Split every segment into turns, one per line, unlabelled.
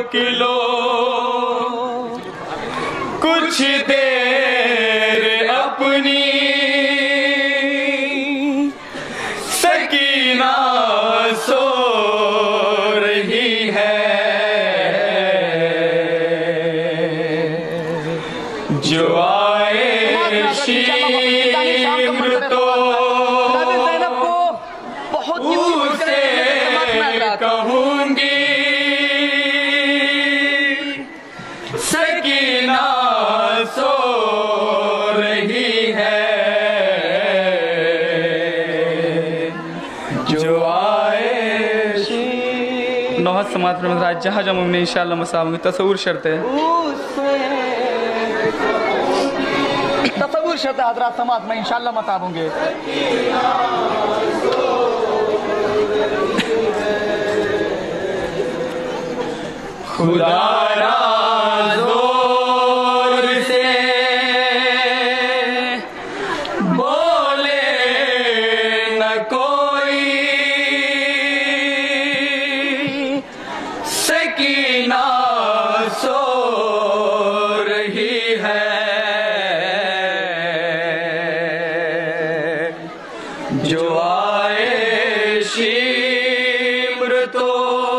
रोक लो कुछ देर अपनी सकीना सो रही है जो आए शीम्र तो उसे कहूंगी सकीना सो रही है जो आए नौहद समात पर जहाँ जहाँ में इंशाअल्लाह मसाऊंगी तस्वुर शर्त है
तस्वुर शर्त है हजरात समात में इंशाअल्लाह मसाऊंगे
खुदा जोर से बोले न कोई सकीना सो रही है जो आए शीम्र तो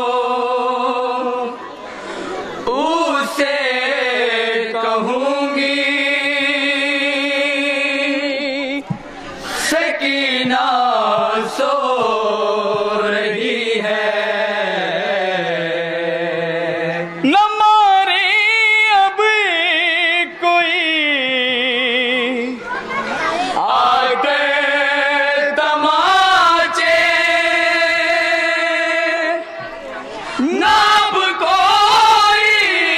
उसे कहूंगी सकीना सो रही है न मारे अब कोई आके तमाचे नाब कोई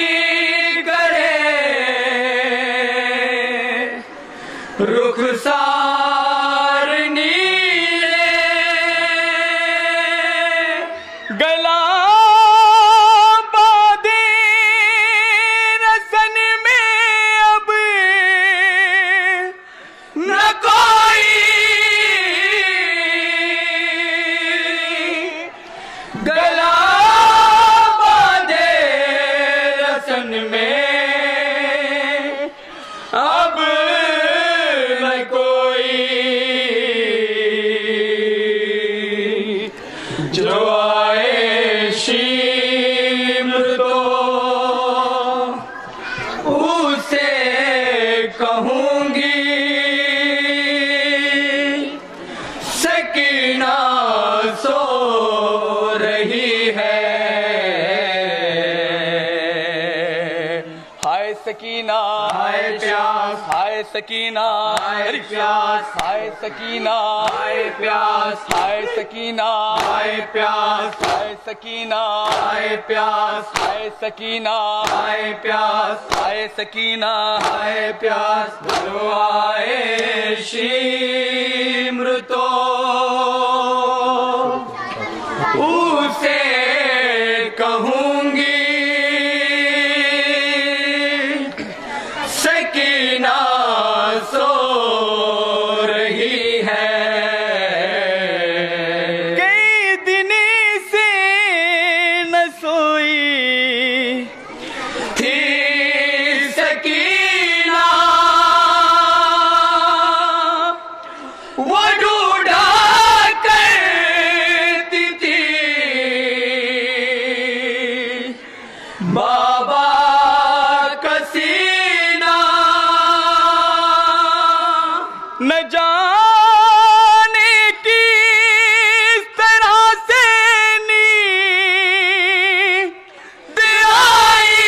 रुखसार नीले गला बादे रसन में अब न कोई गला बादे रसन में अब जो आए शीम्र तो उसे कहूंगी सकीना सो रही है हाय सकीना हाय प्यास हाय सकीना हाय प्यास हाय सकीना हाय प्यास हाय सकीना हाय प्यास हाय सकीना हाय प्यास हाय सकीना हाय प्यास हाय सकीना हाय प्यास जो आए शीम्र तो उसे कहूंगी सकीना सो रही है कई दिन से न सोई थी सकीना वो ढूंढा करती थी बाबा न जाने किस तरह से नींद आई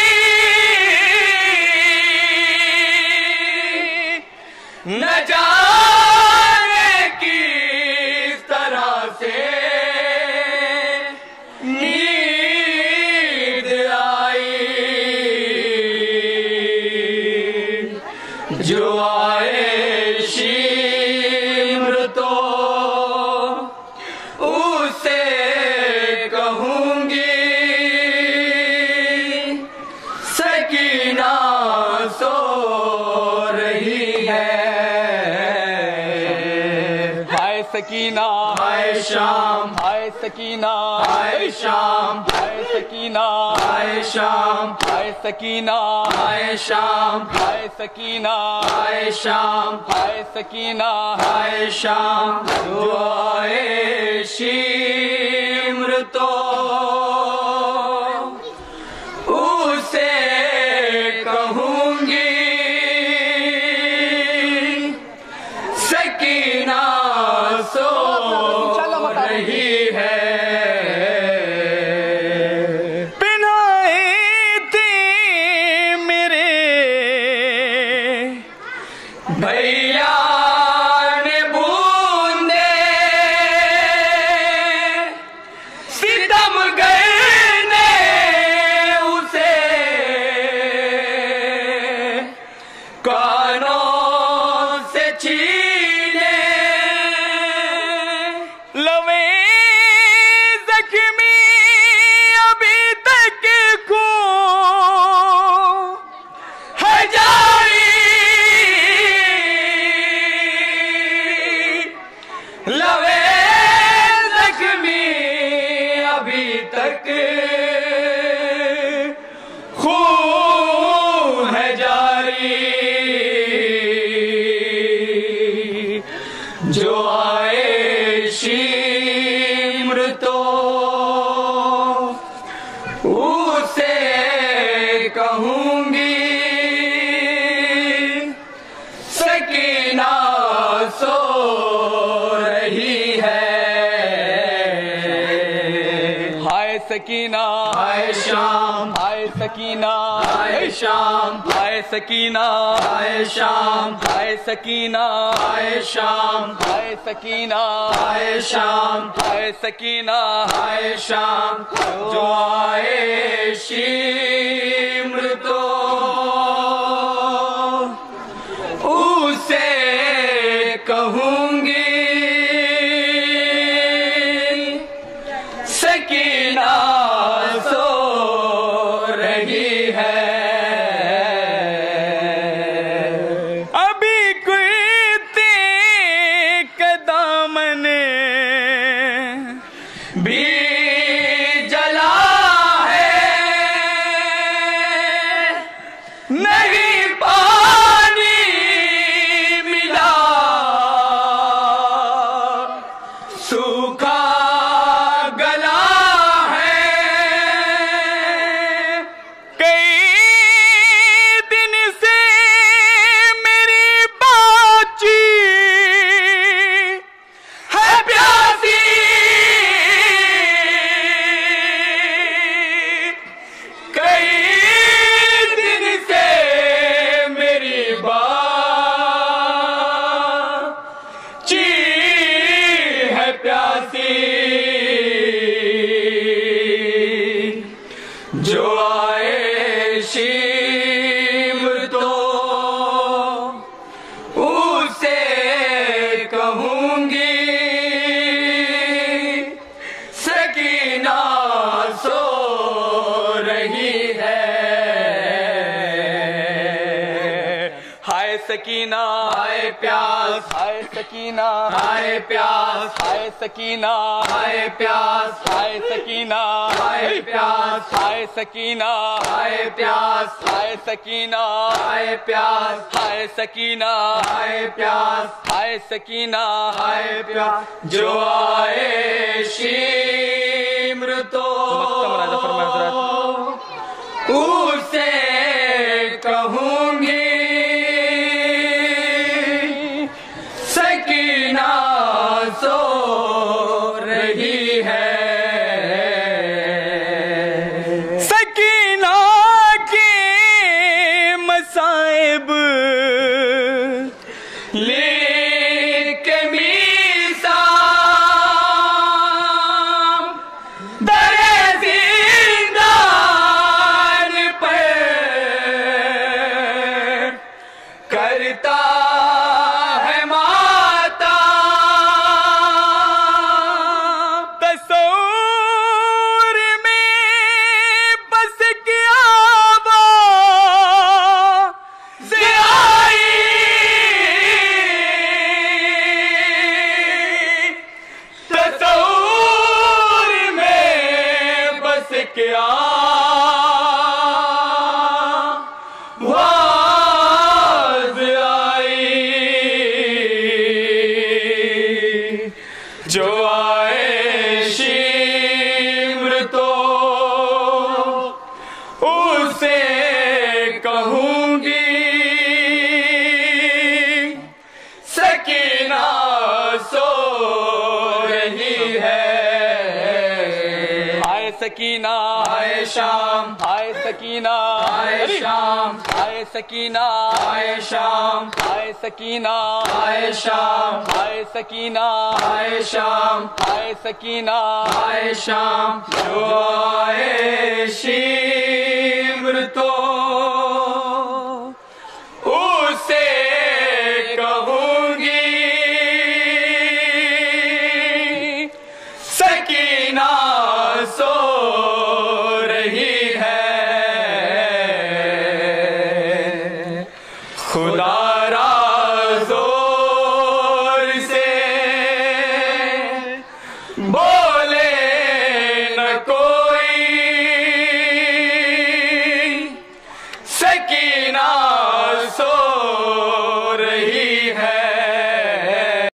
न जाने किस तरह से नींद आई सकीना
हाय शाम
हाय सकीना
हाय शाम
हाय सकीना
हाय शाम
हाय सकीना
हाय शाम
हाय सकीना
हाय शाम
हाय सकीना
हाय शाम दुआए शिमृतो उसे कहूंगी सकीना सो रही है
पिनाई थी मेरे
भैया ने बूंदे सितम गए ने उसे कानों से छीने
लवे जख्मी अभी तक खून
है जारी लवे जख्मी अभी तक खून है जारी जो आए शिमृतो उसे कहूंगी सकीना सो रही है
हाय सकीना
हाय शाम
हाय सकीना
हाय शाम
हाय सकीना
हाय शाम
हाय सकीना
हाय शाम
हाय सकीना
हाय शाम
हाय सकीना
हाय शाम जो आए शिमृतो उसे कहूंगी सकीना सो रही है
अभी कुर्ते कदामन
भी जला है नहीं पानी मिला सूखा गला है
कई दिन से मेरी बाची
है प्यासी कई दिन से मेरी बाची है प्यासी जो आए शिमृतो उसे कहूंगी सकीना सो रही है
हाय सकीना
हाय प्यास
हाय सकीना
हाय प्यास
हाय सकीना
हाय प्यास
हाय सकीना
हाय प्यास
हाय सकीना
हाय प्यास
हाय सकीना
हाय प्यास
हाय सकीना
हाय प्यास
हाय सकीना
हाय प्यास जो आए शिमृतो उसे कहूंगी सकीना सो रही है
सकीना के मसाइब
लेके मीसा दरे जिंदा
सकीना
आए शाम
आए सकीना
आए शाम
आए सकीना
आए शाम
आए सकीना
आए शाम
आए सकीना
आए शाम
आए सकीना
आए शाम जो आए शिम्र तो उसे कहूंगी सकीना सो रही है खुदा जोर से बोले न कोई सकीना